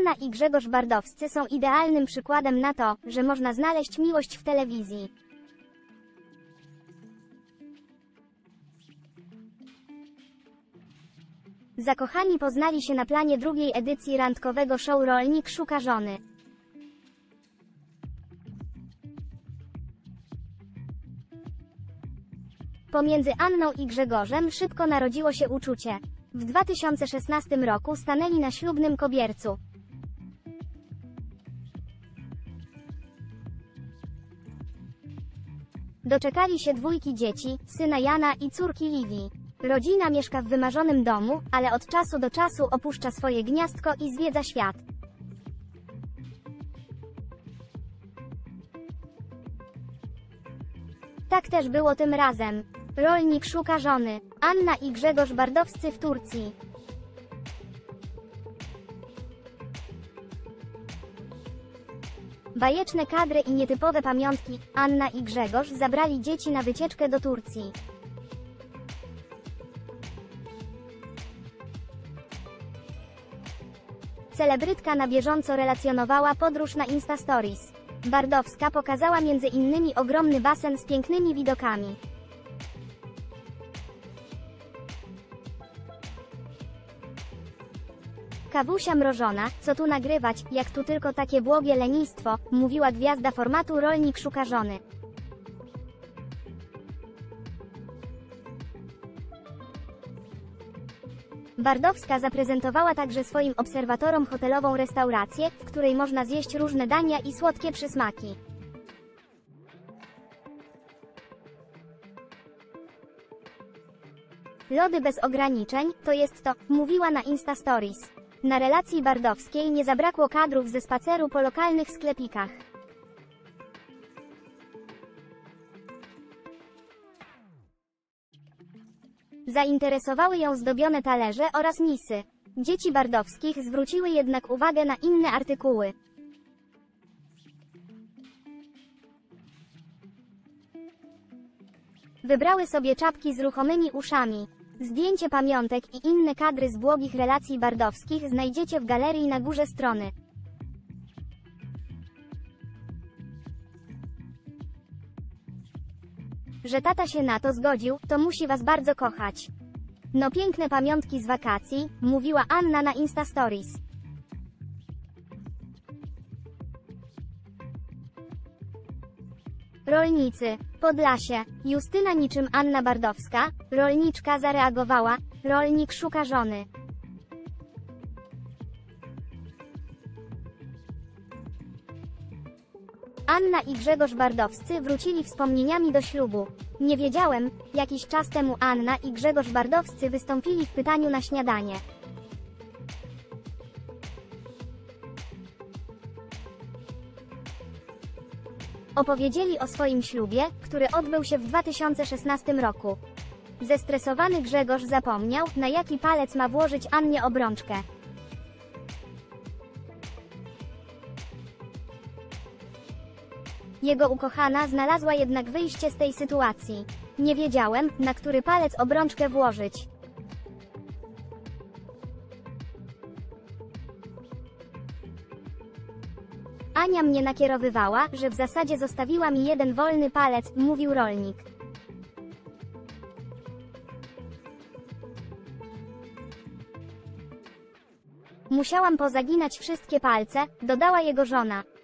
Anna i Grzegorz Bardowscy są idealnym przykładem na to, że można znaleźć miłość w telewizji. Zakochani poznali się na planie drugiej edycji randkowego show Rolnik szuka żony. Pomiędzy Anną i Grzegorzem szybko narodziło się uczucie. W 2016 roku stanęli na ślubnym kobiercu. Doczekali się dwójki dzieci, syna Jana i córki Liwii. Rodzina mieszka w wymarzonym domu, ale od czasu do czasu opuszcza swoje gniazdko i zwiedza świat. Tak też było tym razem. Rolnik szuka żony. Anna i Grzegorz Bardowscy w Turcji. Bajeczne kadry i nietypowe pamiątki. Anna i Grzegorz zabrali dzieci na wycieczkę do Turcji. Celebrytka na bieżąco relacjonowała podróż na Insta Stories. Bardowska pokazała między innymi ogromny basen z pięknymi widokami. Kawusia mrożona, co tu nagrywać, jak tu tylko takie błogie lenistwo, mówiła gwiazda formatu Rolnik szuka żony. Bardowska zaprezentowała także swoim obserwatorom hotelową restaurację, w której można zjeść różne dania i słodkie przysmaki. Lody bez ograniczeń, to jest to, mówiła na Insta Stories. Na relacji Bardowskiej nie zabrakło kadrów ze spaceru po lokalnych sklepikach. Zainteresowały ją zdobione talerze oraz misy. Dzieci Bardowskich zwróciły jednak uwagę na inne artykuły. Wybrały sobie czapki z ruchomymi uszami. Zdjęcie pamiątek i inne kadry z błogich relacji Bardowskich znajdziecie w galerii na górze strony. Że tata się na to zgodził, to musi was bardzo kochać. No piękne pamiątki z wakacji, mówiła Anna na Insta Stories. Rolnicy, Podlasie, Justyna niczym Anna Bardowska, rolniczka zareagowała, rolnik szuka żony. Anna i Grzegorz Bardowscy wrócili wspomnieniami do ślubu. Nie wiedziałem, jakiś czas temu Anna i Grzegorz Bardowscy wystąpili w pytaniu na śniadanie. Opowiedzieli o swoim ślubie, który odbył się w 2016 roku. Zestresowany Grzegorz zapomniał, na jaki palec ma włożyć Annie obrączkę. Jego ukochana znalazła jednak wyjście z tej sytuacji. Nie wiedziałem, na który palec obrączkę włożyć. Ania mnie nakierowywała, że w zasadzie zostawiła mi jeden wolny palec, mówił rolnik. Musiałam pozaginać wszystkie palce, dodała jego żona.